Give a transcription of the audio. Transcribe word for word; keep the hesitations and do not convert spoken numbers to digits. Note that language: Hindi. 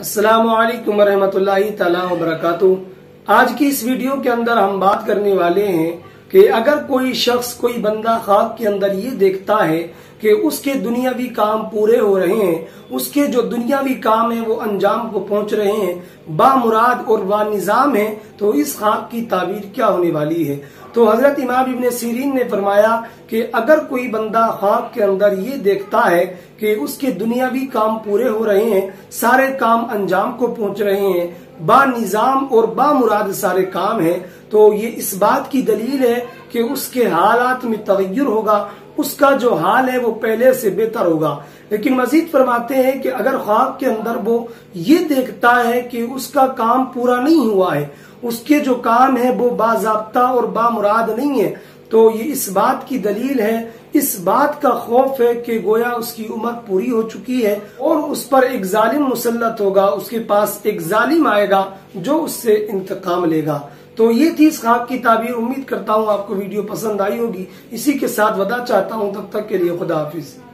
अस्सलामुअलैकुम वरहमतुल्लाहि तआला वबरकातुहू। आज की इस वीडियो के अंदर हम बात करने वाले हैं कि अगर कोई शख्स कोई बंदा ख्वाब के अंदर ये देखता है कि उसके दुनियावी काम पूरे हो रहे हैं, उसके जो दुनियावी काम है वो अंजाम को पहुंच रहे हैं, बामुराद और बानिजाम है, तो इस ख्वाब की ताबीर क्या होने वाली है। तो हजरत इमाम इब्न सीरीन ने फरमाया कि अगर कोई बंदा ख्वाब के अंदर ये देखता है कि उसके दुनियावी काम पूरे हो रहे हैं, सारे काम अंजाम को पहुंच रहे हैं, बानिजाम और बामुराद सारे काम हैं, तो ये इस बात की दलील है कि उसके हालात में तगय्युर होगा, उसका जो हाल है वो पहले से बेहतर होगा। लेकिन मजीद फरमाते हैं कि अगर ख्वाब के अंदर वो ये देखता है कि उसका काम पूरा नहीं हुआ है, उसके जो काम है वो बाज़ाब्ता और बामुराद नहीं है, तो ये इस बात की दलील है, इस बात का खौफ है कि गोया उसकी उम्र पूरी हो चुकी है और उस पर एक जालिम मुसल्लत होगा, उसके पास एक जालिम आएगा जो उससे इंतकाम लेगा। तो ये थी इस ख्वाब की ताबीर। उम्मीद करता हूँ आपको वीडियो पसंद आई होगी। इसी के साथ वदा चाहता हूँ, तब तक के लिए खुदा हाफिज।